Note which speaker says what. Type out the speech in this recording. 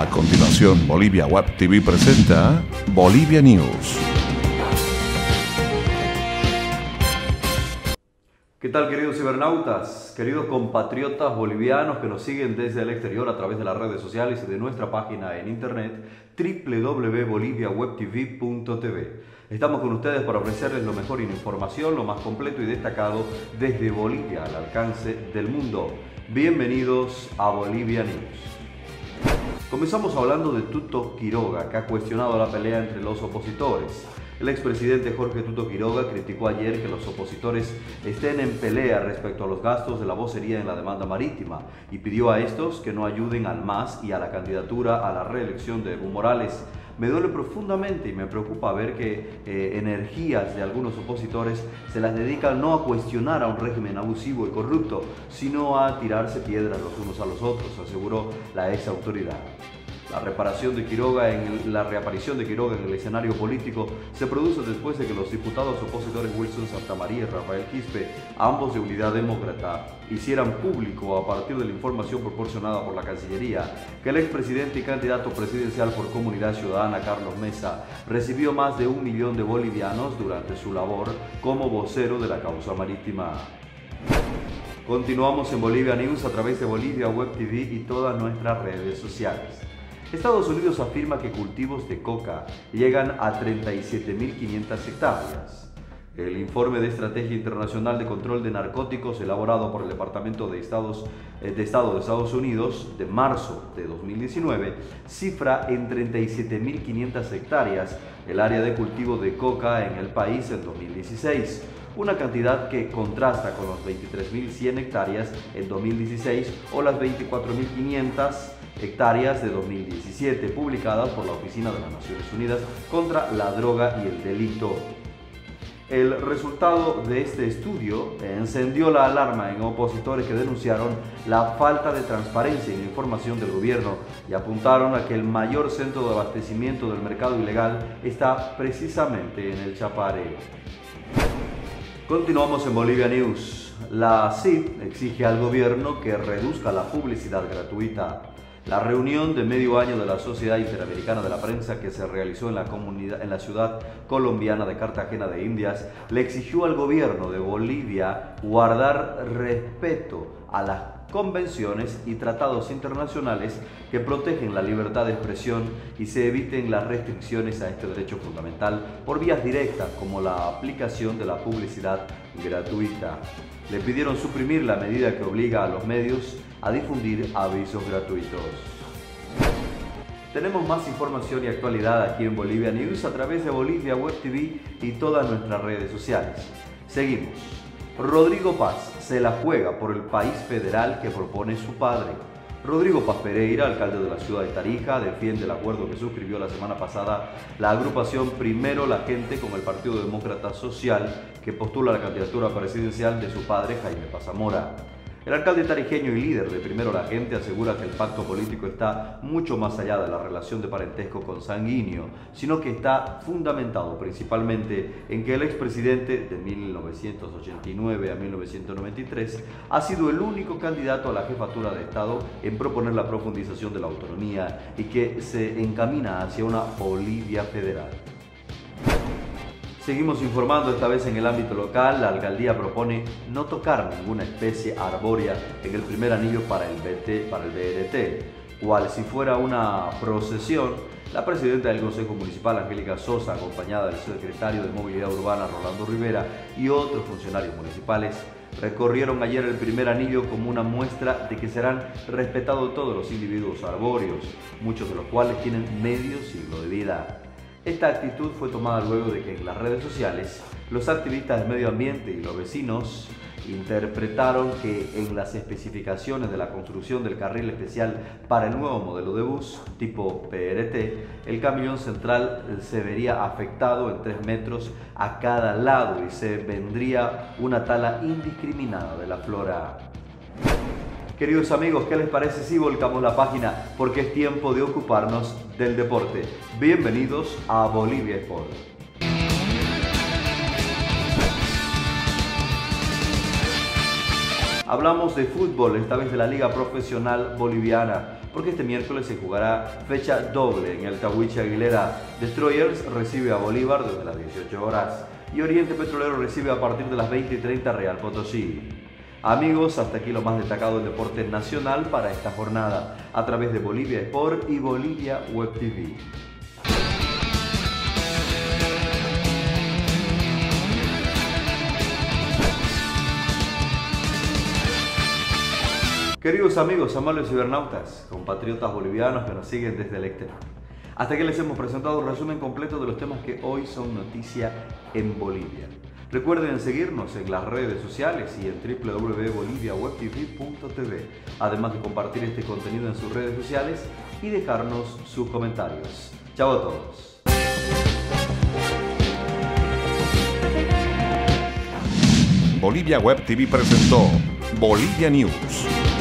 Speaker 1: A continuación, Bolivia Web TV presenta Bolivia News.
Speaker 2: ¿Qué tal, queridos cibernautas, queridos compatriotas bolivianos que nos siguen desde el exterior a través de las redes sociales y de nuestra página en internet www.boliviawebtv.tv? Estamos con ustedes para ofrecerles lo mejor en información, lo más completo y destacado desde Bolivia al alcance del mundo. Bienvenidos a Bolivia News. Comenzamos hablando de Tuto Quiroga, que ha cuestionado la pelea entre los opositores. El expresidente Jorge Tuto Quiroga criticó ayer que los opositores estén en pelea respecto a los gastos de la vocería en la demanda marítima y pidió a estos que no ayuden al MAS y a la candidatura a la reelección de Evo Morales. Me duele profundamente y me preocupa ver que energías de algunos opositores se las dedican no a cuestionar a un régimen abusivo y corrupto, sino a tirarse piedras los unos a los otros, aseguró la ex autoridad. La reaparición de Quiroga en el escenario político se produce después de que los diputados opositores Wilson Santamaría y Rafael Quispe, ambos de Unidad Demócrata, hicieran público a partir de la información proporcionada por la Cancillería que el expresidente y candidato presidencial por Comunidad Ciudadana Carlos Mesa recibió más de 1 millón de bolivianos durante su labor como vocero de la causa marítima. Continuamos en Bolivia News a través de Bolivia Web TV y todas nuestras redes sociales. Estados Unidos afirma que cultivos de coca llegan a 37.500 hectáreas. El informe de Estrategia Internacional de Control de Narcóticos elaborado por el Departamento de Estado de Estados Unidos de marzo de 2019 cifra en 37.500 hectáreas el área de cultivo de coca en el país en 2016. Una cantidad que contrasta con los 23.100 hectáreas en 2016 o las 24.500 hectáreas de 2017, publicadas por la Oficina de las Naciones Unidas contra la Droga y el Delito. El resultado de este estudio encendió la alarma en opositores que denunciaron la falta de transparencia en la información del gobierno y apuntaron a que el mayor centro de abastecimiento del mercado ilegal está precisamente en el Chaparero. Continuamos en Bolivia News. La CID exige al gobierno que reduzca la publicidad gratuita. La reunión de medio año de la Sociedad Interamericana de la Prensa que se realizó en la ciudad colombiana de Cartagena de Indias le exigió al gobierno de Bolivia guardar respeto a las convenciones y tratados internacionales que protegen la libertad de expresión y se eviten las restricciones a este derecho fundamental por vías directas como la aplicación de la publicidad gratuita. Le pidieron suprimir la medida que obliga a los medios a difundir avisos gratuitos. Tenemos más información y actualidad aquí en Bolivia News a través de Bolivia Web TV y todas nuestras redes sociales. Seguimos. Rodrigo Paz se la juega por el país federal que propone su padre. Rodrigo Paz Pereira, alcalde de la ciudad de Tarija, defiende el acuerdo que suscribió la semana pasada la agrupación Primero la Gente con el Partido Demócrata Social que postula la candidatura presidencial de su padre Jaime Paz Zamora. El alcalde tarijeño y líder de Primero la Gente asegura que el pacto político está mucho más allá de la relación de parentesco consanguíneo, sino que está fundamentado principalmente en que el expresidente de 1989 a 1993 ha sido el único candidato a la jefatura de Estado en proponer la profundización de la autonomía y que se encamina hacia una Bolivia federal. Seguimos informando, esta vez en el ámbito local. La alcaldía propone no tocar ninguna especie arbórea en el primer anillo para el BRT. Cual si fuera una procesión, la presidenta del Consejo Municipal, Angélica Sosa, acompañada del secretario de Movilidad Urbana, Rolando Rivera, y otros funcionarios municipales, recorrieron ayer el primer anillo como una muestra de que serán respetados todos los individuos arbóreos, muchos de los cuales tienen medio siglo de vida. Esta actitud fue tomada luego de que en las redes sociales los activistas del medio ambiente y los vecinos interpretaron que en las especificaciones de la construcción del carril especial para el nuevo modelo de bus tipo PRT, el camión central se vería afectado en 3 metros a cada lado y se vendría una tala indiscriminada de la flora. Queridos amigos, ¿qué les parece si volcamos la página? Porque es tiempo de ocuparnos del deporte. Bienvenidos a Bolivia Sport. Hablamos de fútbol, esta vez de la Liga Profesional Boliviana, porque este miércoles se jugará fecha doble en el Tahuichi Aguilera. Destroyers recibe a Bolívar desde las 18 horas y Oriente Petrolero recibe a partir de las 20:30 Real Potosí. Amigos, hasta aquí lo más destacado del deporte nacional para esta jornada, a través de Bolivia Sport y Bolivia Web TV. Queridos amigos, amables cibernautas, compatriotas bolivianos que nos siguen desde el exterior. Hasta aquí les hemos presentado un resumen completo de los temas que hoy son noticia en Bolivia. Recuerden seguirnos en las redes sociales y en www.boliviawebtv.tv, además de compartir este contenido en sus redes sociales y dejarnos sus comentarios. Chao a todos.
Speaker 1: Bolivia Web TV presentó Bolivia News.